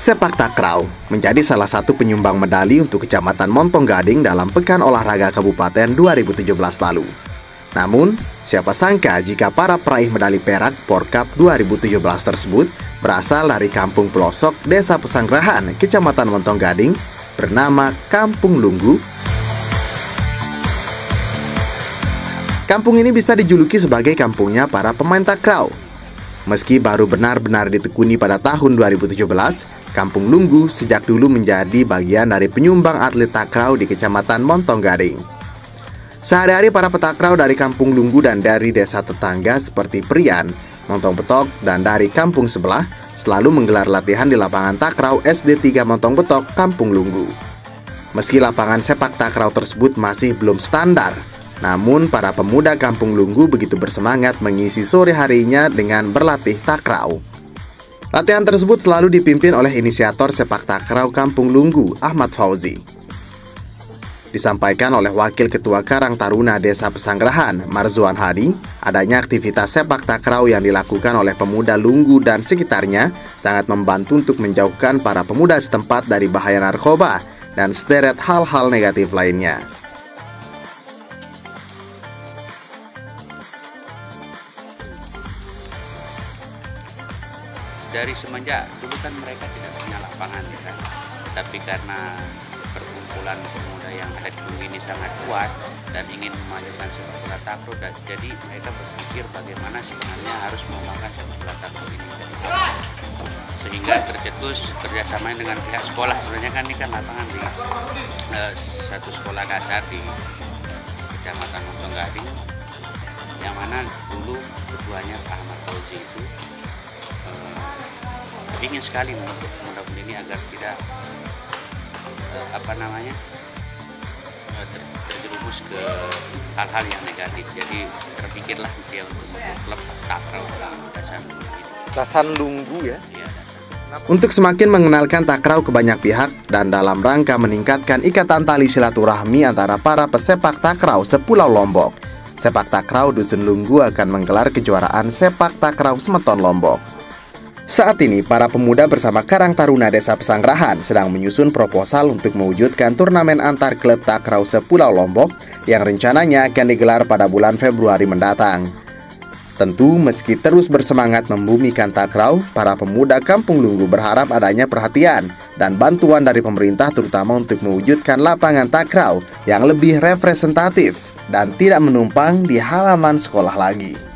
Sepak takraw menjadi salah satu penyumbang medali untuk Kecamatan Montong Gading dalam Pekan Olahraga Kabupaten 2017 lalu. Namun, siapa sangka jika para peraih medali perak Porkap 2017 tersebut berasal dari kampung pelosok Desa Pesanggerahan, Kecamatan Montong Gading, bernama Kampung Lunggu. Kampung ini bisa dijuluki sebagai kampungnya para pemain takraw. Meski baru benar-benar ditekuni pada tahun 2017, Kampung Lunggu sejak dulu menjadi bagian dari penyumbang atlet takraw di Kecamatan Montong Gading. Sehari-hari para petakraw dari Kampung Lunggu dan dari desa tetangga seperti Prian, Montong Betok, dan dari kampung sebelah selalu menggelar latihan di lapangan takraw SD 3 Montong Betok, Kampung Lunggu. Meski lapangan sepak takraw tersebut masih belum standar, namun para pemuda Kampung Lunggu begitu bersemangat mengisi sore harinya dengan berlatih takraw. Latihan tersebut selalu dipimpin oleh inisiator sepak takraw Kampung Lunggu, Ahmad Fauzi. Disampaikan oleh Wakil Ketua Karang Taruna Desa Pesanggerahan, Marzuan Hadi, adanya aktivitas sepak takraw yang dilakukan oleh pemuda Lunggu dan sekitarnya sangat membantu untuk menjauhkan para pemuda setempat dari bahaya narkoba dan sederet hal-hal negatif lainnya. Dari semenjak dulu kan mereka tidak punya lapangan ya kan, tapi karena perkumpulan pemuda yang ada di Lunggu ini sangat kuat dan ingin memajukan sepak bola takraw, jadi mereka berpikir bagaimana sebenarnya harus mengembangkan sepak bola takraw ini sehingga tercetus kerjasama dengan pihak sekolah. Sebenarnya kan ini kan lapangan di satu sekolah dasar di Kecamatan Montong Gading, yang mana dulu ketuanya Pak Ahmad Fauzi itu ingin sekali untuk pemuda-pemuda ini agar tidak terjerumus ke hal-hal yang negatif. Jadi terpikirlah dia untuk membuat klub takraw Dasan Lunggu. Dasan Lunggu ya? Iya, Dasan. Untuk semakin mengenalkan takraw ke banyak pihak dan dalam rangka meningkatkan ikatan tali silaturahmi antara para pesepak takraw sepulau Lombok, Sepak Takraw Dusun Lunggu akan menggelar kejuaraan sepak takraw Semeton Lombok. Saat ini, para pemuda bersama Karang Taruna Desa Pesanggerahan sedang menyusun proposal untuk mewujudkan turnamen antar klub takraw sepulau Lombok yang rencananya akan digelar pada bulan Februari mendatang. Tentu, meski terus bersemangat membumikan takraw, para pemuda Kampung Lunggu berharap adanya perhatian dan bantuan dari pemerintah terutama untuk mewujudkan lapangan takraw yang lebih representatif dan tidak menumpang di halaman sekolah lagi.